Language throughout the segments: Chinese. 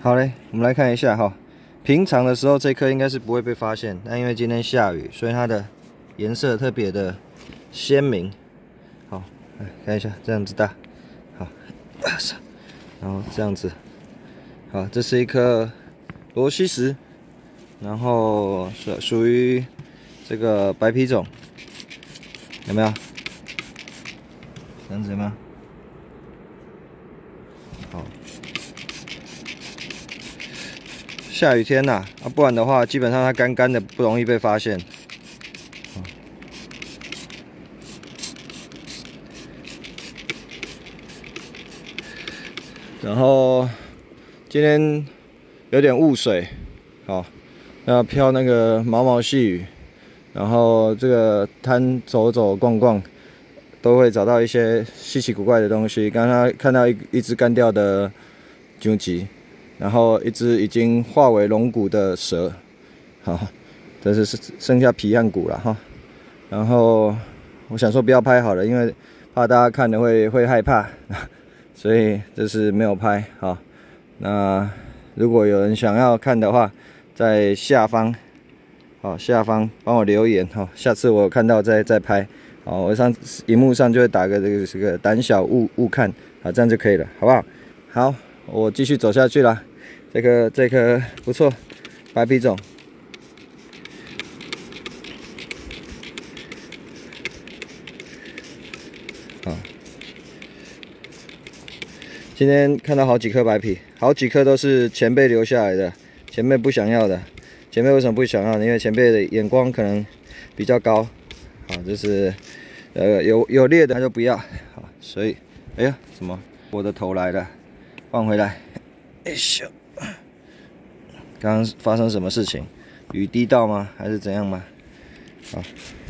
好嘞，我们来看一下哈。平常的时候这颗应该是不会被发现，但因为今天下雨，所以它的颜色特别的鲜明。好，来看一下，这样子大，好，然后这样子，好，这是一颗罗西石，然后属于这个白皮种，有没有？这样子有没有？好。 下雨天呐，不然的话，基本上它干干的，不容易被发现。然后今天有点雾水，好，要飘那个毛毛细雨，然后这个滩走走逛逛，都会找到一些稀奇古怪的东西。刚刚看到一只干掉的荆棘。 然后一只已经化为龙骨的蛇，好，这是剩下皮和骨了哈。然后我想说不要拍好了，因为怕大家看了会害怕，所以这是没有拍。好，那如果有人想要看的话，在下方，好下方帮我留言哈，下次我有看到再拍。好，我上荧幕上就会打个这个胆小勿看，好，这样就可以了，好不好？好。 我继续走下去啦，这颗不错，白皮种。好，今天看到好几颗白皮，好几颗都是前辈留下来的，前辈不想要的。前辈为什么不想要呢？因为前辈的眼光可能比较高。好，就是有裂的他就不要。好，所以哎呀，怎么我的头来了？ 放回来，哎咻！刚刚发生什么事情？雨滴到吗？还是怎样吗？好，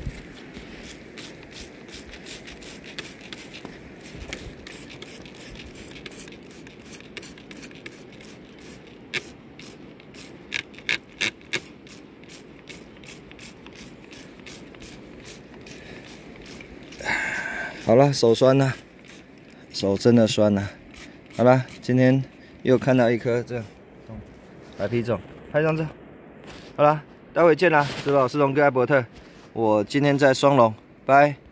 好了，手酸了，手真的酸了。 好了，今天又看到一颗这样白皮种，拍张照。好了，待会见啦，石老师龙哥艾伯特，我今天在双龙，拜。